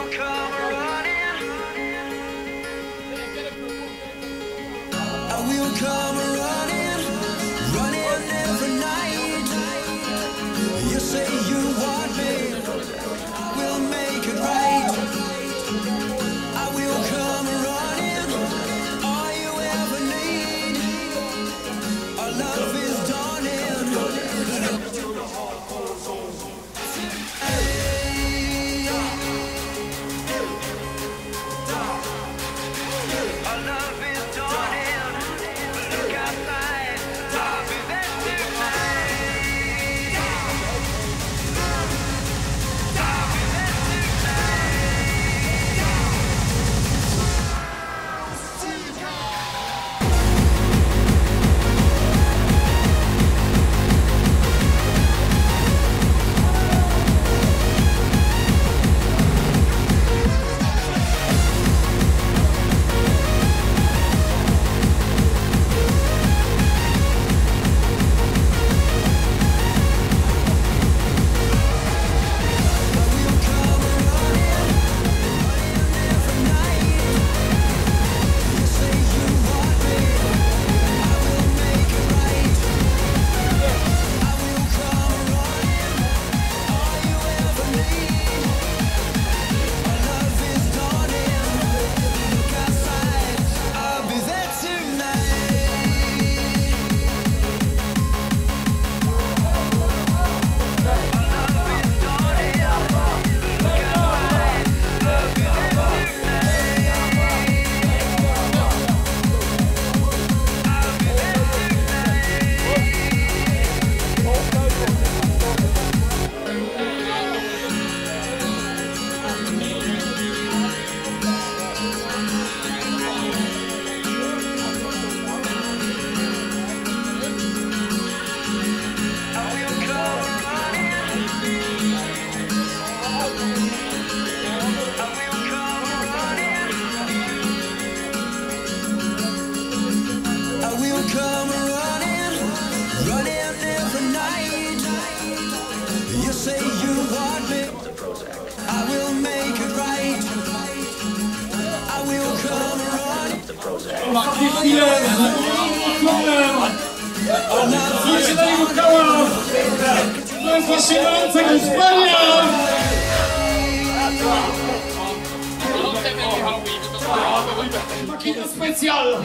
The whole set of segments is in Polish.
Specjal!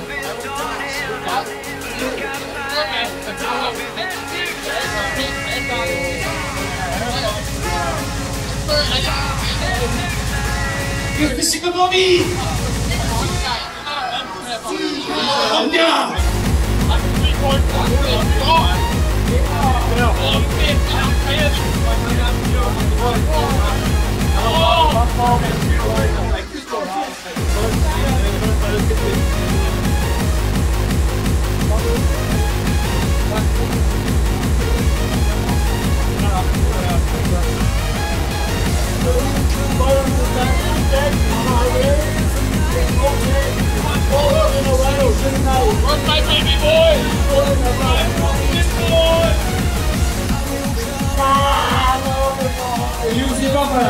Jesteście gotowi? Ognia! Run, my baby boy! Use it up,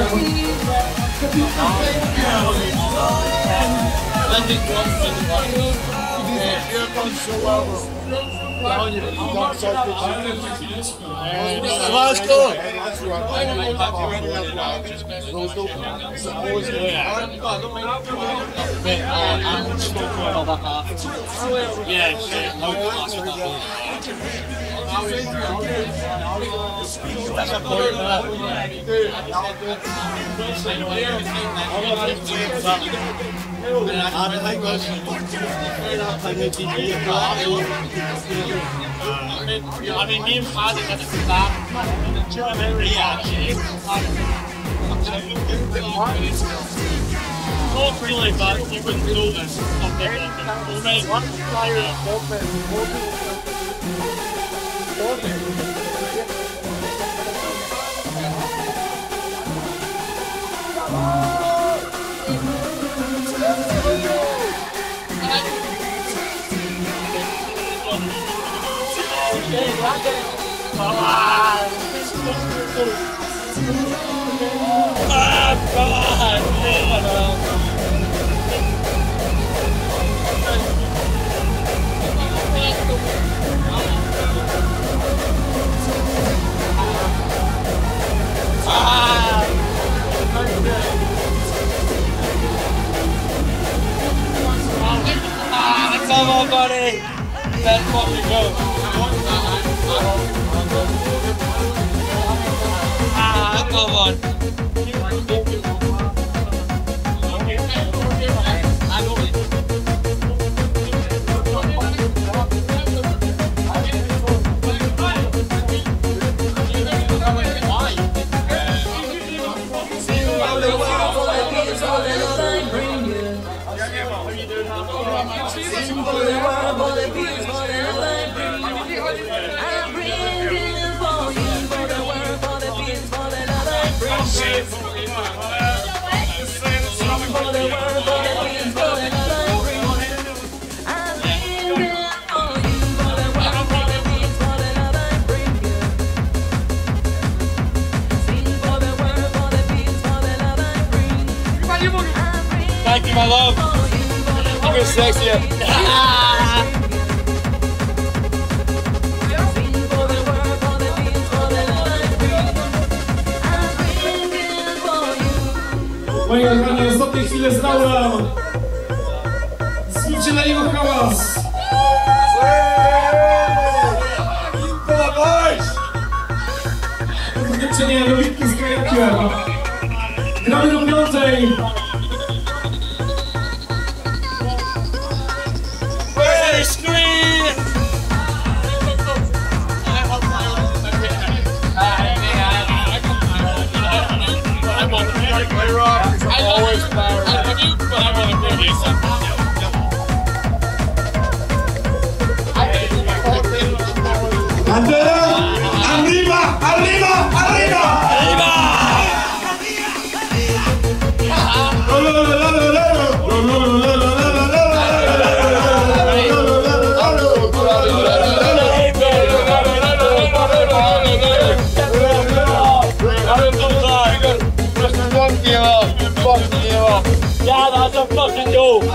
here comes your welcome. Let's go! Yeah, I mean, me and Father had a start. Not really, but you wouldn't know this. One come on! Ah, come on! on, buddy. Let's fucking go. Ah, come on. Thank you, my love. I'm gonna sex you. Moje kochanie, ostatnie chwile z Laurą. Zróbcie na niego hałas. Zakończenie dobitki z krajakiem. Gramy do 5. Andrea, arriba, arriba, arriba, arriba. Yeah, that's a fucking goal.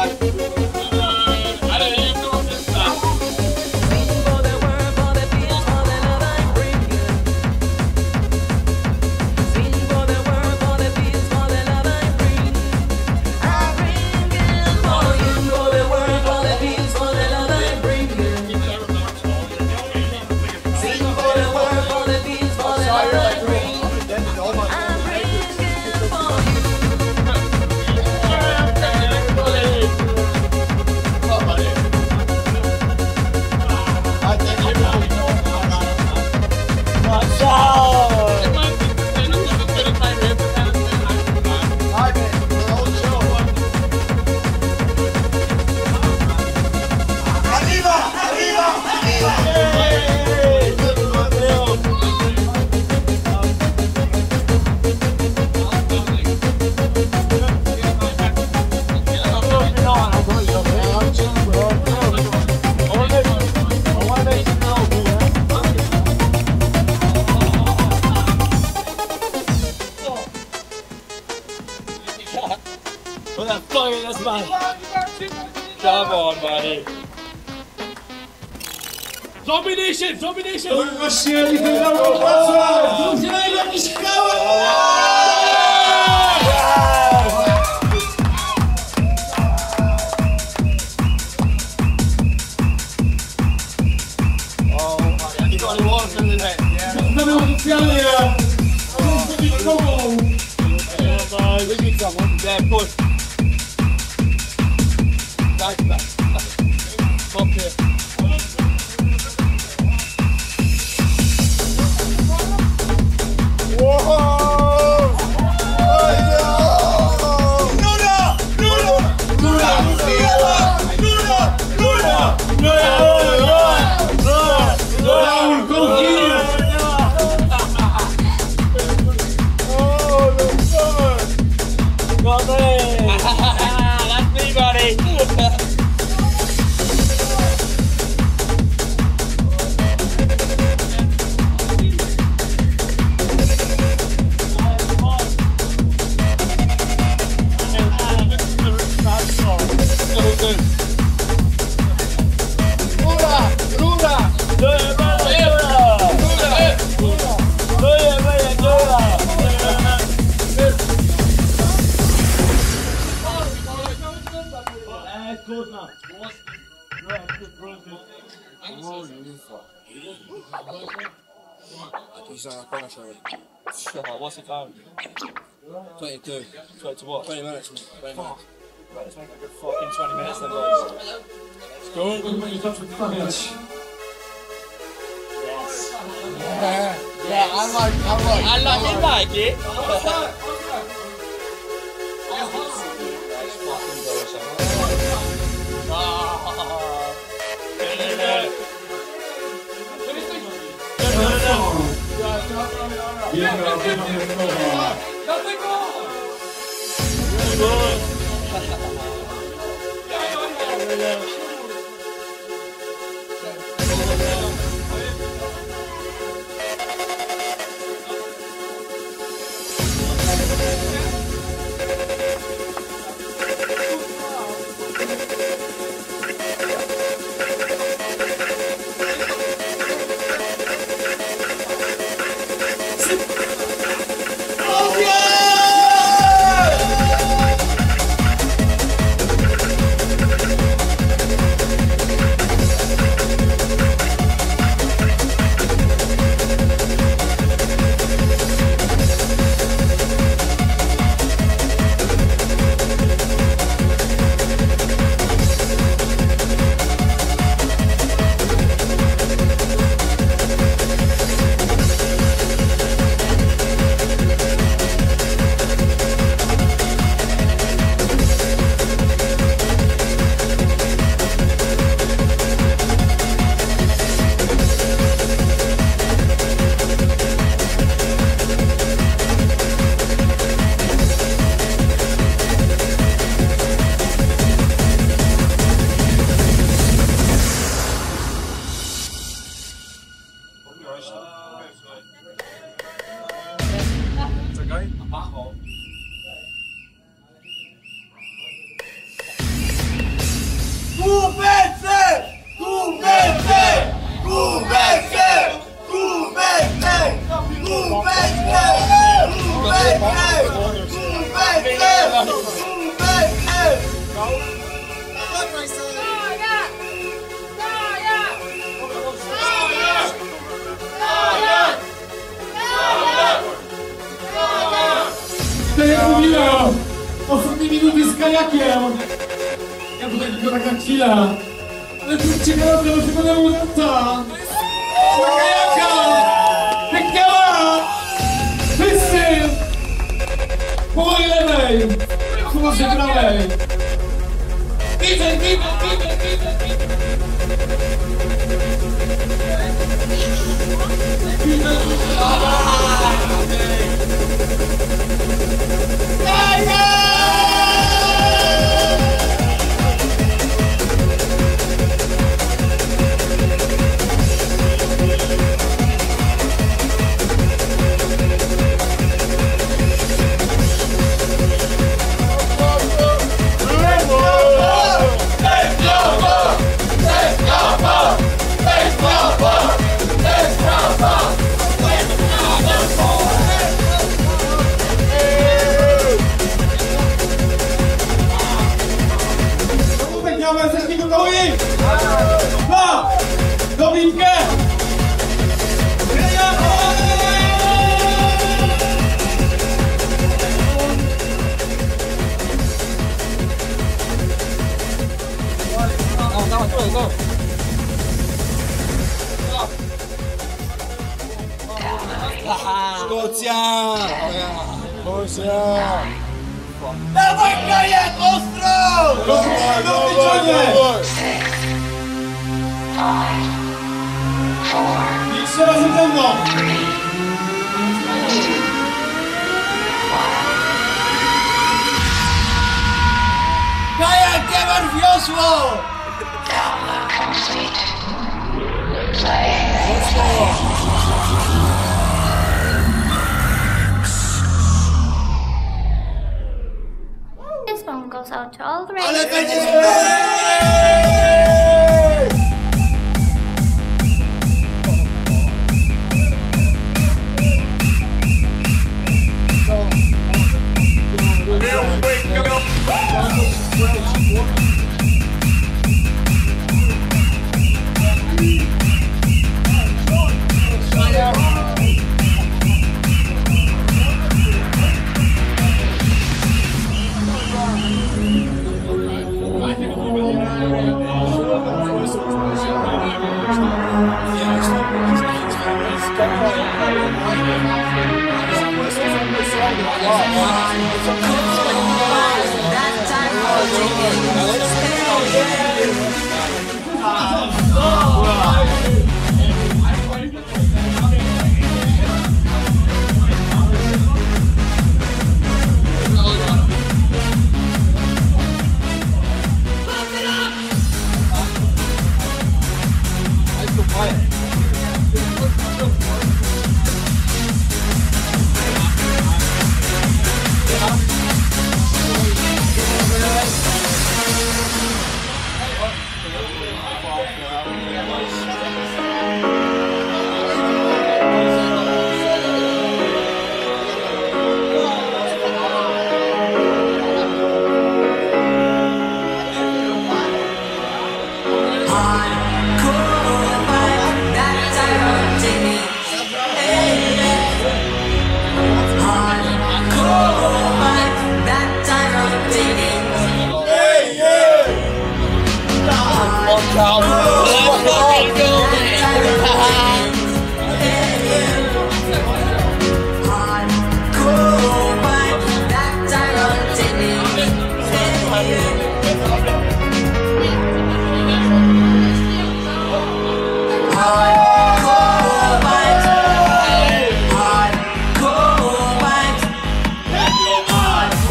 What the fuck is this, man? Come on, buddy. Zombie Nation! Zombie Nation! Właśnie, Michał Wrocław! Ludzie na jakiś Znamy oficjalnie! Yeah, push. Back. Up here. That's me, buddy. He's finished already. What's the time? 22. 20 to what? 20 minutes, mate. 20 minutes. Right, let's make like a fucking 20 minutes then, boys. Let's go. Będzie to przedstawiać. Yeah, I like You like it? Biega wyjątkowa. Tak jak mówiłem, ostatnie minuty z kajakiem. Ja tutaj tylko taka chwila. Ale tu ciekawe, że się będę udata. Kajaka! Piękniała! Wszyscy! Po mojej lewej! Po waszej prawej! Widzę! Dawaj, kajak, ostro! Jeszcze raz ze mną! Kajak, nie masz wiosło! This one goes out to all the Ale radio. będziesz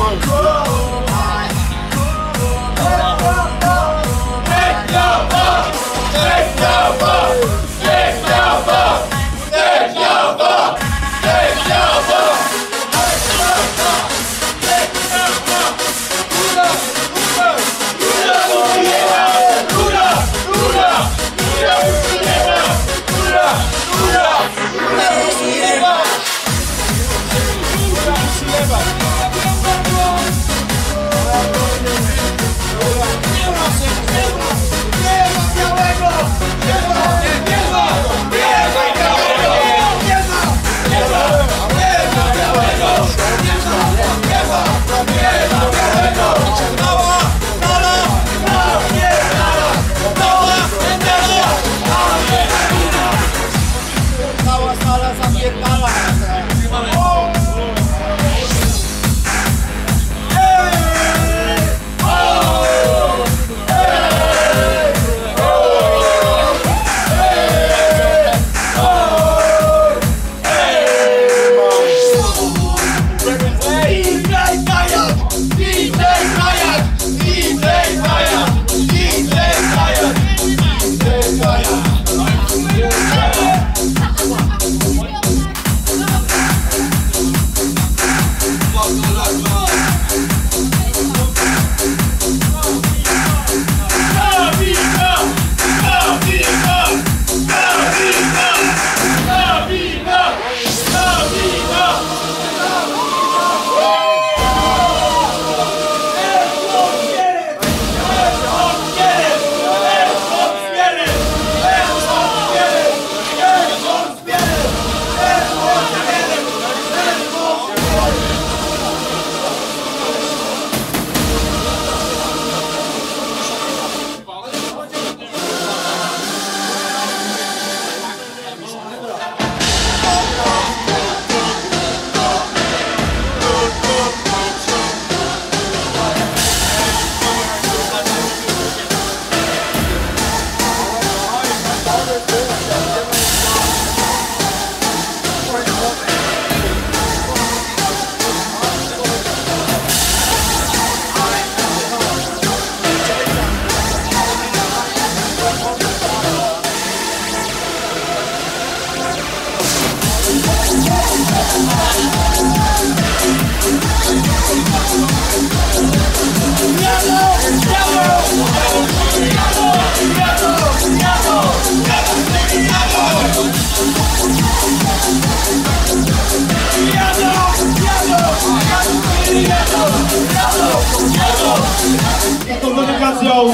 Z tą dedykacją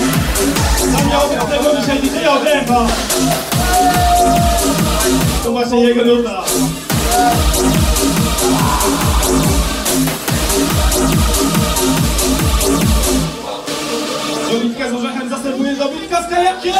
zamiał tego dzisiaj DJ Odręba. To właśnie jego nuta. Dominika z orzechem zastępuje Dominika z kajakiem!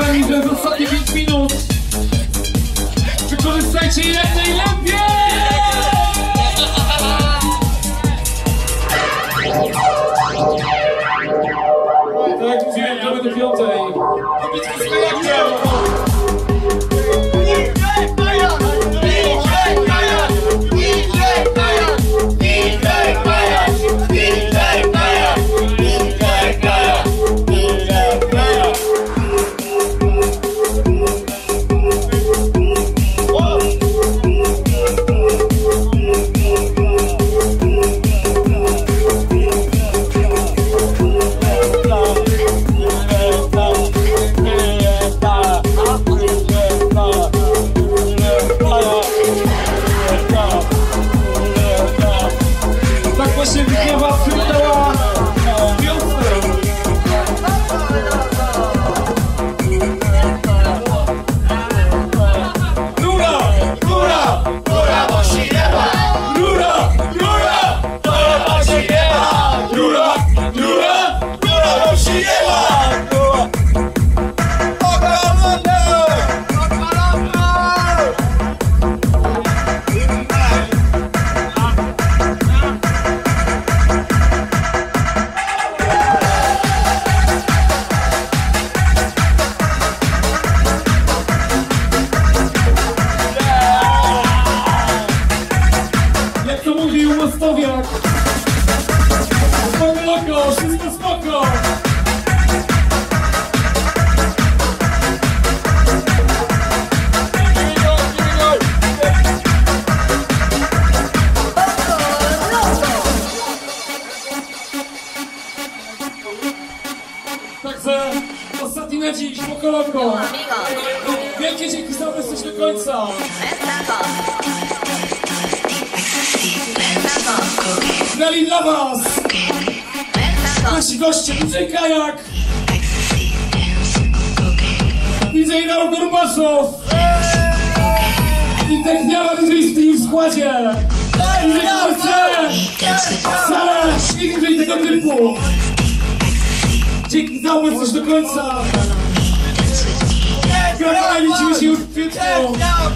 kochani, że w ostatnie 5 minut wykorzystajcie je jak najlepiej! Tak jak mówiłem, gramy do 5. Powiedzmy z kajakiem! Właśnie wygrywa Frytała wiosnę. Rura! Rura! Rura, bo się jeba! Rura! Rura! Rura, bo się jeba! Rura! Rura! Rura, bo się jeba! Mostowiak! Spoko loko, wszystko spoko! Także ostatni na dziś, spoko loko! Wielkie dzięki za obecność do końca! Grali dla was! Nasi goście, DJ Kajak! DJ Naro Gorbaszow! I Techniala DJ Steve w składzie! DJ Korce! Sara! I DJ tego typu! Dzięki za obecność do końca! Grali, widzimy się już w kwietniu!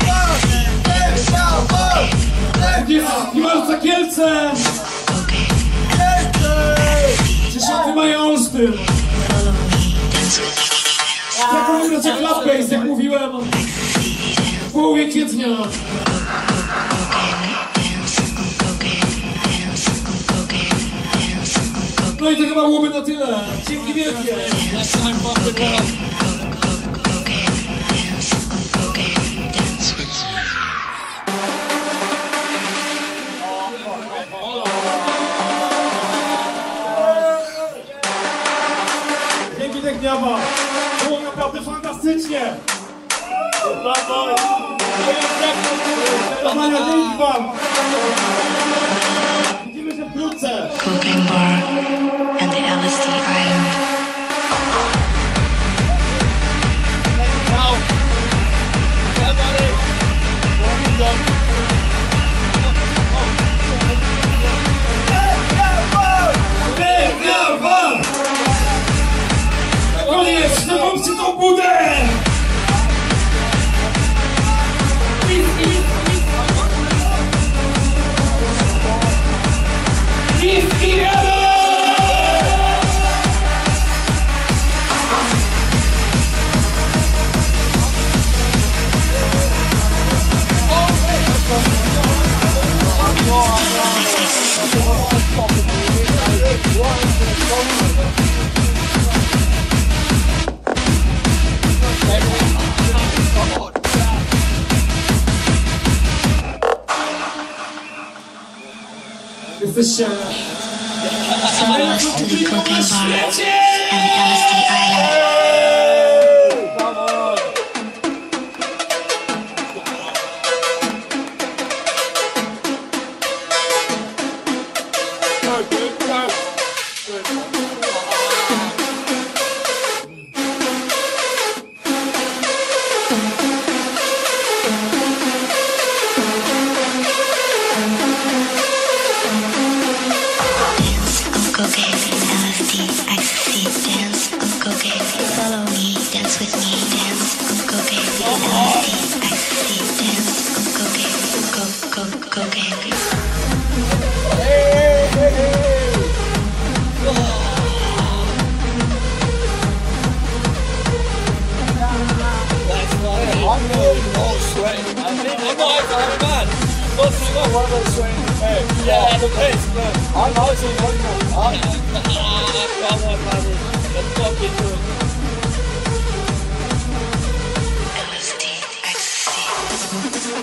Jest Iwalca Kielce! 10 maja Olsztyn! Zakonuję cię Clubbase, jak mówiłem, w połowie kwietnia! No i to chyba byłoby na tyle. Dzięki wielkie! Dzięki Techniawa! Było naprawdę fantastycznie! Brawo! Dzięki wam! Widzimy się wkrótce! Cocaine Bar and the LSD Island. Koniec! Zabójcie tą budę! Niski jadą! Jesteście To the Cocaine Bar and the LSD Island. Cocaine, LSD, ecstasy, dance on cocaine. Follow me, dance with me, dance. Yeah, the pace, man. I'm also let's fucking do it. LSD, ecstasy.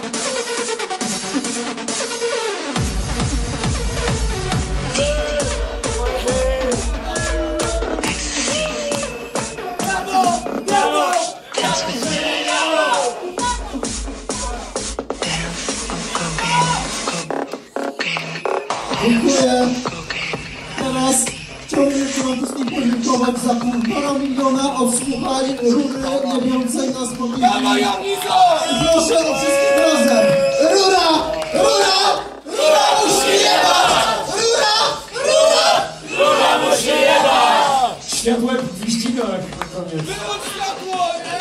Dance with me. Dance, Dziękuję. cocaine, Teraz chciałbym jeszcze wam wszystkim podziękować za 1,5 miliona odsłuchań rury jebiącej nas po miliony. Proszę o wszystkich razem. Rura! Rura! Rura musi jebać! Rura! Rura! Rura musi jebać! Światłem wyściga jak koniec. Wyłącz światło, nie?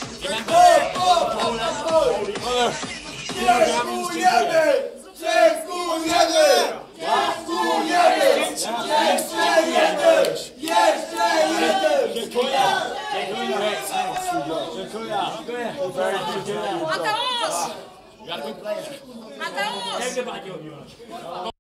Dziękujemy! Dziękujemy! Dziękujemy! Jeszcze jeden! Jeszcze jeden! Dziękuję. Mateusz! Mateusz! Everybody,